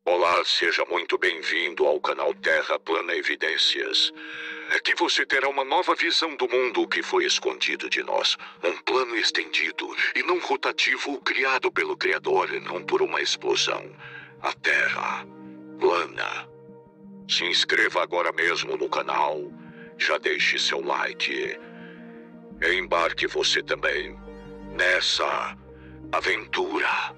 Olá, seja muito bem-vindo ao canal Terra Plana Evidências. Aqui você terá uma nova visão do mundo que foi escondido de nós. Um plano estendido e não rotativo criado pelo Criador e não por uma explosão. A Terra plana. Se inscreva agora mesmo no canal. Já deixe seu like. E embarque você também nessa aventura.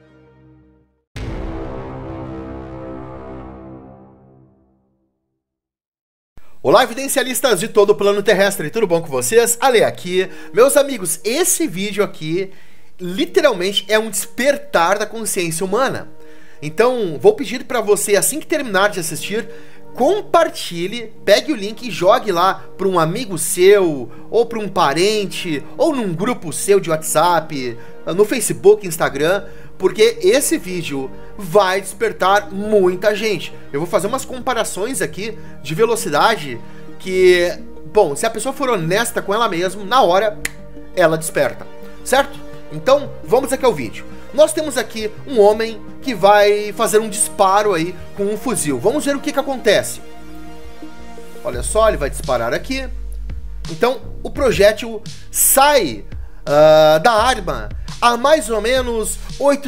Olá, evidencialistas de todo o plano terrestre, tudo bom com vocês? Ale aqui. Meus amigos, esse vídeo aqui literalmente é um despertar da consciência humana. Então, vou pedir para você, assim que terminar de assistir, compartilhe, pegue o link e jogue lá para um amigo seu, ou para um parente, ou num grupo seu de WhatsApp, no Facebook, Instagram, porque esse vídeo vai despertar muita gente. Eu vou fazer umas comparações aqui de velocidade que, bom, se a pessoa for honesta com ela mesma, na hora ela desperta, certo? Então, vamos aqui ao vídeo. Nós temos aqui um homem que vai fazer um disparo aí com um fuzil. Vamos ver o que acontece. Olha só, ele vai disparar aqui. Então, o projétil sai da arma a mais ou menos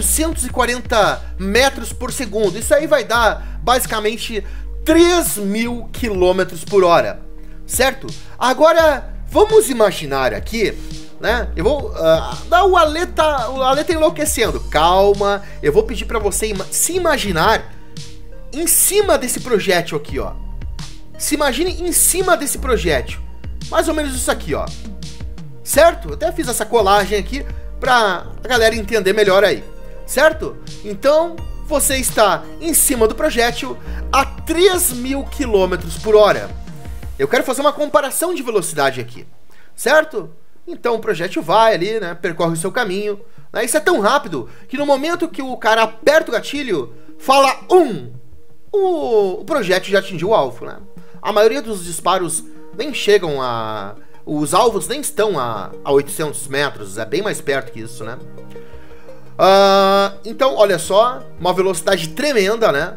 840 metros por segundo. Isso aí vai dar basicamente 3.000 quilômetros por hora, certo? Agora, vamos imaginar aqui, né? Eu vou o Ale tá enlouquecendo. Calma, eu vou pedir para você se imaginar em cima desse projétil aqui, ó. Se imagine em cima desse projétil. Mais ou menos isso aqui, ó. Certo? Eu até fiz essa colagem aqui pra a galera entender melhor aí. Certo? Então, você está em cima do projétil a 3.000 quilômetros por hora. Eu quero fazer uma comparação de velocidade aqui. Certo? Então o projétil vai ali, né, percorre o seu caminho, né, isso é tão rápido que no momento que o cara aperta o gatilho, fala o projétil já atingiu o alvo, né? A maioria dos disparos nem chegam os alvos nem estão a 800 metros, é bem mais perto que isso, né? Então, olha só, uma velocidade tremenda, né?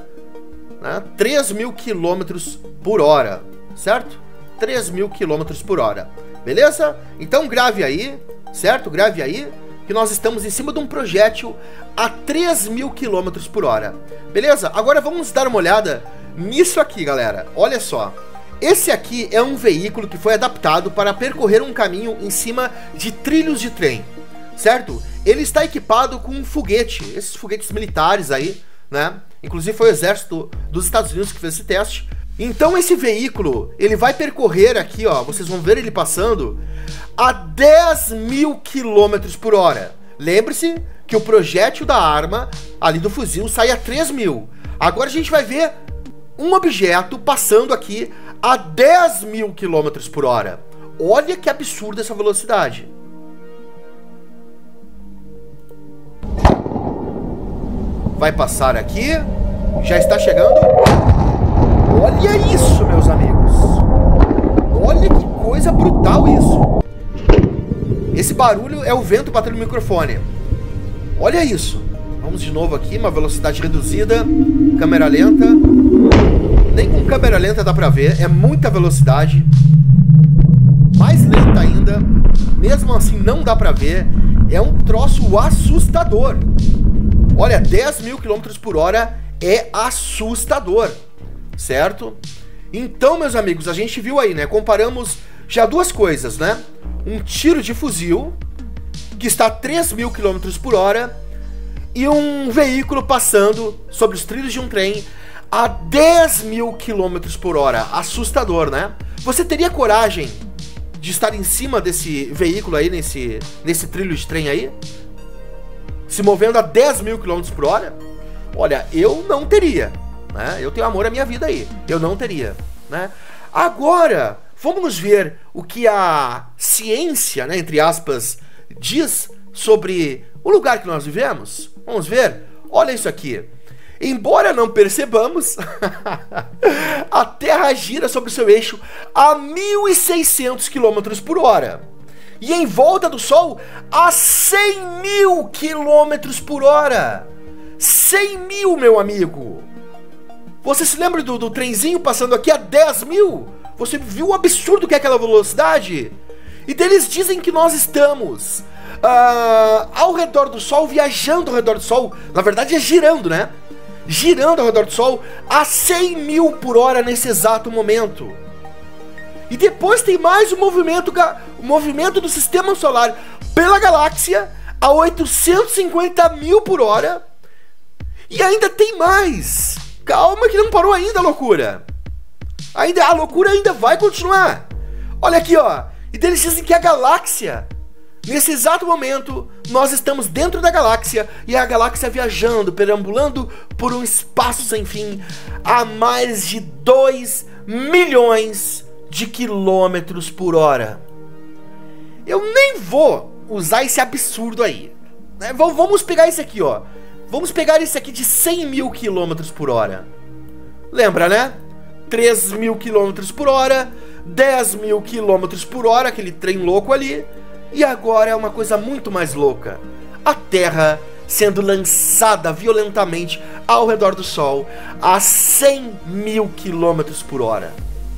3.000 quilômetros por hora, certo? 3.000 quilômetros por hora. Beleza? Então grave aí, certo? Grave aí, que nós estamos em cima de um projétil a 3.000 quilômetros por hora. Beleza? Agora vamos dar uma olhada nisso aqui, galera. Olha só. Esse aqui é um veículo que foi adaptado para percorrer um caminho em cima de trilhos de trem, certo? Ele está equipado com um foguete, esses foguetes militares aí, né? Inclusive foi o exército dos Estados Unidos que fez esse teste. Então esse veículo, ele vai percorrer aqui, ó, vocês vão ver ele passando a 10.000 quilômetros por hora. Lembre-se que o projétil da arma, ali do fuzil, sai a 3.000. Agora a gente vai ver um objeto passando aqui a 10.000 quilômetros por hora. Olha que absurda essa velocidade. Vai passar aqui, já está chegando. Olha isso, meus amigos. Olha que coisa brutal isso. Esse barulho é o vento batendo no microfone. Olha isso. Vamos de novo aqui, uma velocidade reduzida. Câmera lenta. Nem com câmera lenta dá pra ver. É muita velocidade. Mais lenta ainda. Mesmo assim não dá pra ver. É um troço assustador. Olha, 10.000 quilômetros por hora é assustador. Certo? Então, meus amigos, a gente viu aí, né? Comparamos já duas coisas, né? Um tiro de fuzil, que está a 3.000 km por hora, e um veículo passando sobre os trilhos de um trem a 10.000 km por hora. Assustador, né? Você teria coragem de estar em cima desse veículo aí, nesse trilho de trem aí? Se movendo a 10.000 km por hora? Olha, eu não teria. Né? Eu tenho amor à minha vida aí. Eu não teria, né? Agora, vamos ver o que a ciência, né, entre aspas, diz sobre o lugar que nós vivemos. Vamos ver? Olha isso aqui. Embora não percebamos, a Terra gira sobre o seu eixo a 1.600 km por hora. E em volta do Sol a 100.000 km por hora. 100.000, meu amigo. Você se lembra do trenzinho passando aqui a 10 mil? Você viu o absurdo que é aquela velocidade? E eles dizem que nós estamos ao redor do Sol, viajando ao redor do Sol. Na verdade é girando, né? Girando ao redor do Sol a 100 mil por hora nesse exato momento. E depois tem mais o movimento do Sistema Solar pela galáxia a 850 mil por hora. E ainda tem mais. Calma que não parou ainda a loucura. A loucura ainda vai continuar. Olha aqui, ó. E eles dizem que a galáxia, nesse exato momento, nós estamos dentro da galáxia e a galáxia viajando, perambulando por um espaço sem fim a mais de 2 milhões de quilômetros por hora. Eu nem vou usar esse absurdo aí, né? Vamos pegar esse aqui, ó. Vamos pegar esse aqui de 100 mil quilômetros por hora. Lembra, né? 3 mil quilômetros por hora, 10 mil quilômetros por hora, aquele trem louco ali. E agora é uma coisa muito mais louca. A Terra sendo lançada violentamente ao redor do Sol a 100 mil quilômetros por hora.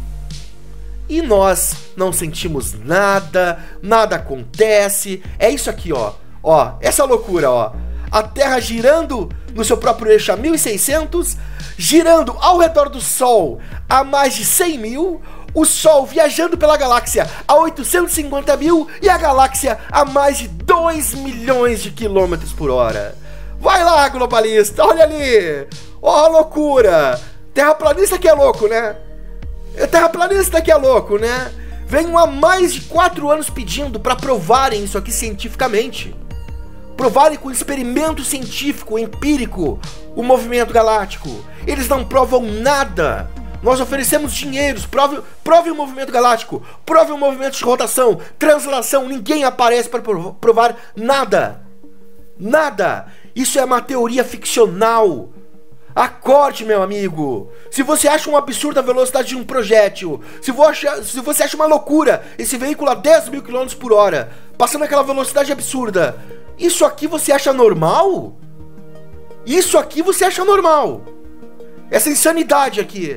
E nós não sentimos nada, nada acontece. É isso aqui, ó. Ó, essa loucura, ó. A Terra girando no seu próprio eixo a 1600, girando ao redor do Sol a mais de 100 mil, o Sol viajando pela galáxia a 850 mil e a galáxia a mais de 2 milhões de quilômetros por hora. Vai lá, globalista, olha ali. Ó a loucura. Terraplanista que é louco, né? Terraplanista que é louco, né? Venho há mais de 4 anos pedindo para provarem isso aqui cientificamente. Provarem com experimento científico, empírico, o movimento galáctico. Eles não provam nada. Nós oferecemos dinheiros, prove o movimento galáctico, prove o movimento de rotação, translação, ninguém aparece para provar nada. Nada. Isso é uma teoria ficcional. Acorde, meu amigo. Se você acha um absurdo a velocidade de um projétil, se você acha uma loucura esse veículo a 10 mil km por hora, passando aquela velocidade absurda, isso aqui você acha normal? Isso aqui você acha normal? Essa insanidade aqui.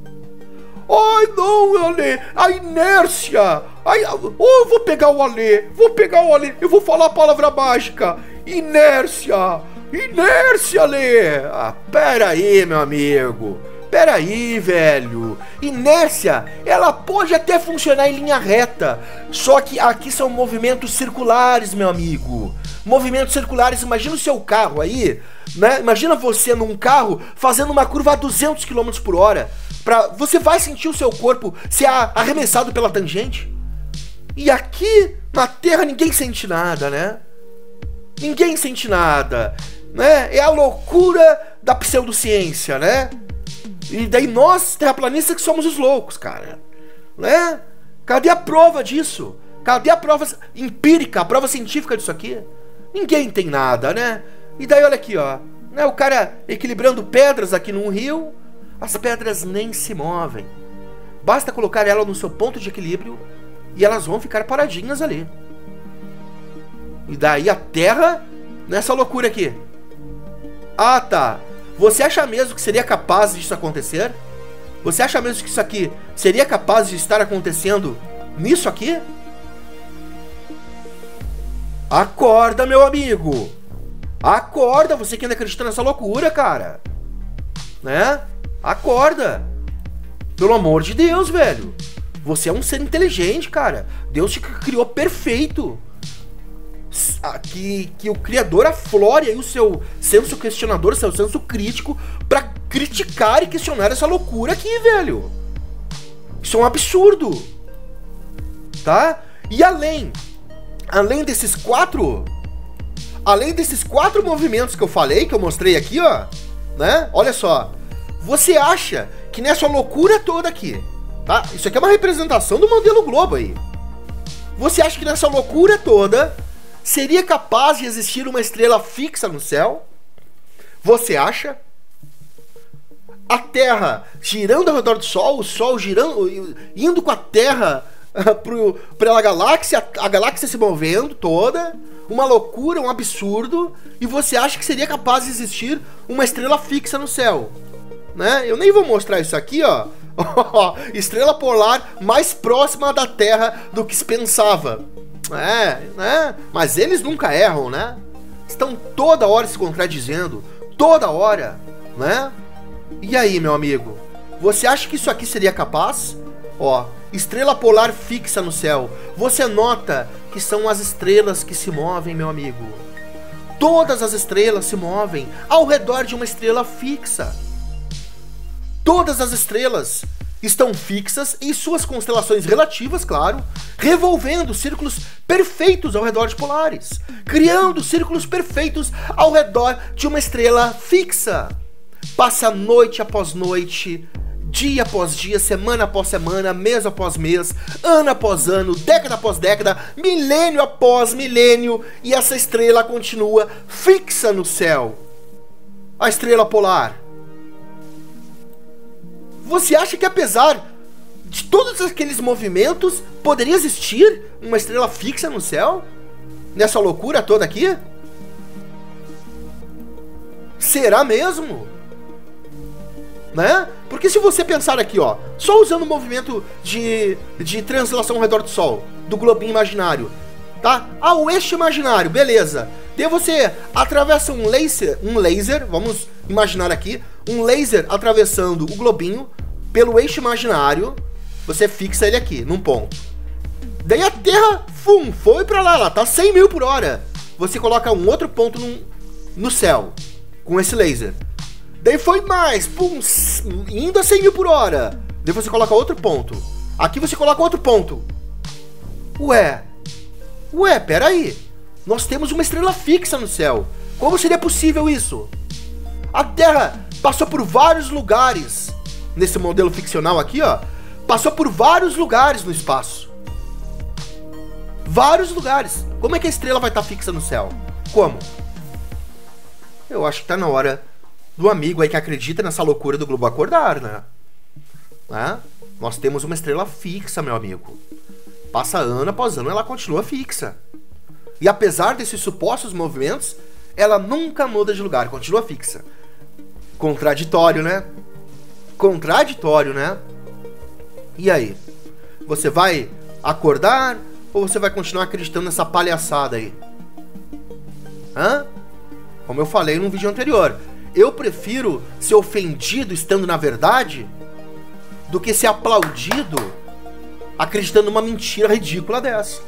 Ai, não, Ale, a inércia. Ai, eu vou pegar o Ale, eu vou falar a palavra mágica. Inércia. Inércia, Ale. Ah, pera aí, meu amigo. Pera aí, velho. Inércia, ela pode até funcionar em linha reta. Só que aqui são movimentos circulares, meu amigo. Movimentos circulares, imagina o seu carro aí, né? Imagina você num carro fazendo uma curva a 200 km por hora. Você vai sentir o seu corpo ser arremessado pela tangente. E aqui na Terra ninguém sente nada, né? Ninguém sente nada, né? É a loucura da pseudociência, né? E daí nós, terraplanistas, que somos os loucos, cara, né? Cadê a prova disso? Cadê a prova empírica, a prova científica disso aqui? Ninguém tem nada, né? E daí olha aqui, ó, né? O cara equilibrando pedras aqui num rio. As pedras nem se movem. Basta colocar ela no seu ponto de equilíbrio e elas vão ficar paradinhas ali. E daí a Terra nessa loucura aqui. Ah, tá. Você acha mesmo que seria capaz disso acontecer? Você acha mesmo que isso aqui seria capaz de estar acontecendo nisso aqui? Acorda, meu amigo. Acorda, você que ainda acredita nessa loucura, cara. Né? Acorda. Pelo amor de Deus, velho. Você é um ser inteligente, cara. Deus te criou perfeito. Que o Criador aflore aí o seu senso questionador, seu senso crítico, pra criticar e questionar essa loucura aqui, velho. Isso é um absurdo. Tá? E além desses quatro movimentos que eu falei, que eu mostrei aqui, ó, né? Olha só. Você acha que nessa loucura toda aqui, tá? Isso aqui é uma representação do modelo Globo aí. Você acha que nessa loucura toda seria capaz de existir uma estrela fixa no céu? Você acha? A Terra girando ao redor do Sol, o Sol girando, indo com a Terra pela galáxia, a galáxia se movendo toda, uma loucura, um absurdo, e você acha que seria capaz de existir uma estrela fixa no céu? né? Eu nem vou mostrar isso aqui, ó. Estrela polar mais próxima da Terra do que se pensava. Né? Mas eles nunca erram, né? Estão toda hora se contradizendo, toda hora, né? E aí, meu amigo? Você acha que isso aqui seria capaz? Ó, estrela polar fixa no céu. Você nota que são as estrelas que se movem, meu amigo. Todas as estrelas se movem ao redor de uma estrela fixa. Todas as estrelas estão fixas em suas constelações relativas, claro, revolvendo círculos perfeitos ao redor de polares, criando círculos perfeitos ao redor de uma estrela fixa. Passa noite após noite, dia após dia, semana após semana, mês após mês, ano após ano, década após década, milênio após milênio, e essa estrela continua fixa no céu. A estrela polar. Você acha que apesar de todos aqueles movimentos, poderia existir uma estrela fixa no céu? Nessa loucura toda aqui? Será mesmo? Né? Porque se você pensar aqui, ó, só usando o movimento de translação ao redor do Sol, do globinho imaginário, tá? Ah, o eixo imaginário, beleza. Daí você atravessa um laser, vamos imaginar aqui, um laser atravessando o globinho pelo eixo imaginário, você fixa ele aqui, num ponto. Daí a Terra, foi pra lá, ela tá 100 mil por hora. Você coloca um outro ponto no céu, com esse laser. Daí foi mais, indo a 100 mil por hora. Daí você coloca outro ponto. Aqui você coloca outro ponto. Ué, peraí. Nós temos uma estrela fixa no céu. Como seria possível isso? A Terra passou por vários lugares. Nesse modelo ficcional aqui, ó. Passou por vários lugares no espaço. Vários lugares. Como é que a estrela vai estar fixa no céu? Como? Eu acho que tá na hora do amigo aí que acredita nessa loucura do globo acordar, né? Nós temos uma estrela fixa, meu amigo. Passa ano após ano, ela continua fixa. E apesar desses supostos movimentos, ela nunca muda de lugar, continua fixa. Contraditório, né? Contraditório, né? E aí? Você vai acordar ou você vai continuar acreditando nessa palhaçada aí? Como eu falei no vídeo anterior, eu prefiro ser ofendido estando na verdade do que ser aplaudido acreditando numa mentira ridícula dessa.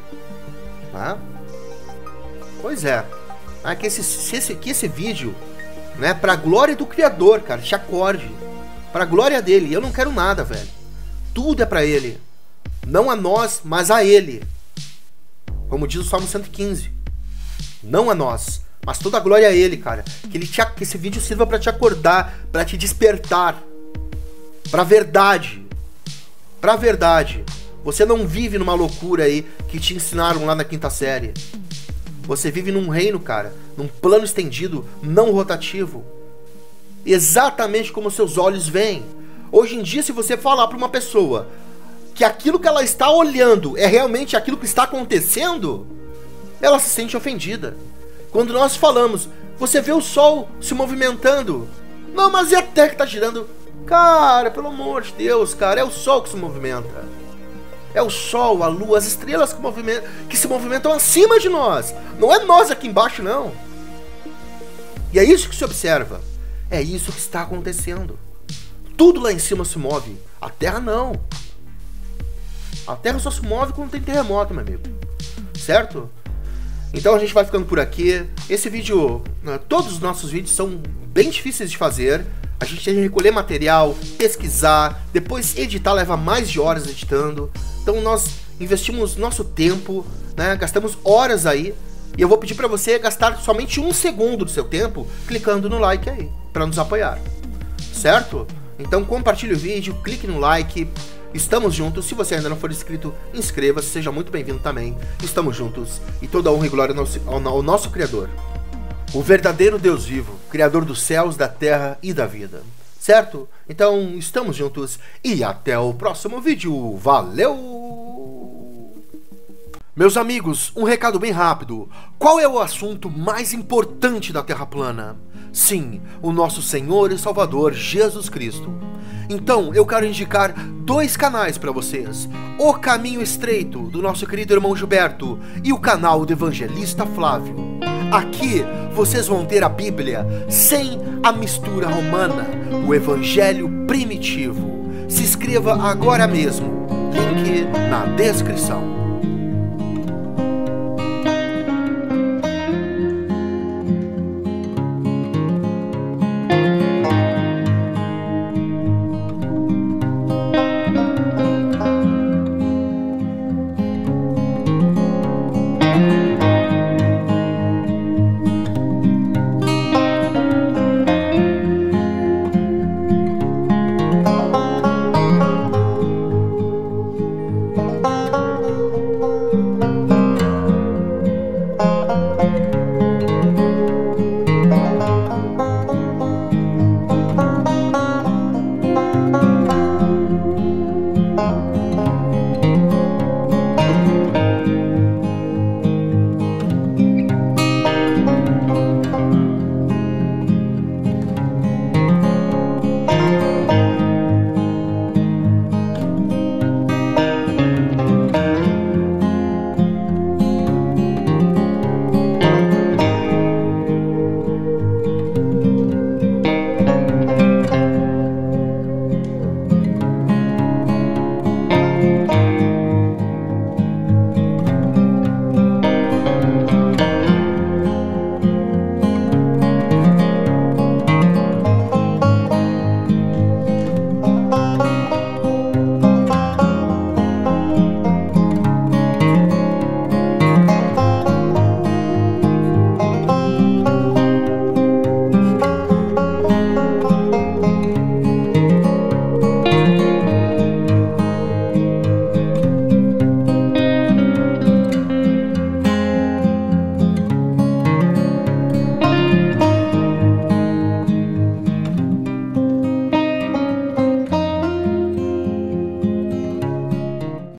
Pois é. Que esse vídeo, né, pra glória do Criador, cara, te acorde. Pra glória dele. Eu não quero nada, velho. Tudo é pra ele. Não a nós, mas a ele. Como diz o Salmo 115. Não a nós, mas toda a glória a ele, cara. Que esse vídeo sirva pra te acordar, pra te despertar. Pra verdade. Pra verdade. Você não vive numa loucura aí que te ensinaram lá na 5ª série. Você vive num reino, cara, num plano estendido, não rotativo. Exatamente como seus olhos veem. Hoje em dia, se você falar para uma pessoa que aquilo que ela está olhando é realmente aquilo que está acontecendo, ela se sente ofendida. Quando nós falamos, você vê o Sol se movimentando. Não, mas e a Terra que está girando? Cara, pelo amor de Deus, cara, é o Sol que se movimenta. É o Sol, a Lua, as estrelas que se movimentam acima de nós. Não é nós aqui embaixo, não. E é isso que se observa. É isso que está acontecendo. Tudo lá em cima se move. A Terra não. A Terra só se move quando tem terremoto, meu amigo. Certo? Então a gente vai ficando por aqui. Esse vídeo, todos os nossos vídeos são bem difíceis de fazer. A gente tem que recolher material, pesquisar, depois editar, leva mais de horas editando. Então nós investimos nosso tempo, né? Gastamos horas aí. E eu vou pedir para você gastar somente 1 segundo do seu tempo clicando no like aí, para nos apoiar. Certo? Então compartilhe o vídeo, clique no like. Estamos juntos. Se você ainda não for inscrito, inscreva-se, seja muito bem-vindo também. Estamos juntos e toda a honra e glória ao nosso Criador. O verdadeiro Deus vivo, Criador dos céus, da terra e da vida. Certo? Então, estamos juntos e até o próximo vídeo. Valeu! Meus amigos, um recado bem rápido. Qual é o assunto mais importante da Terra plana? Sim, o nosso Senhor e Salvador Jesus Cristo. Então, eu quero indicar 2 canais para vocês: O Caminho Estreito, do nosso querido irmão Gilberto, e o canal do Evangelista Flávio. Aqui vocês vão ter a Bíblia sem a mistura romana, o Evangelho primitivo. Se inscreva agora mesmo, link na descrição.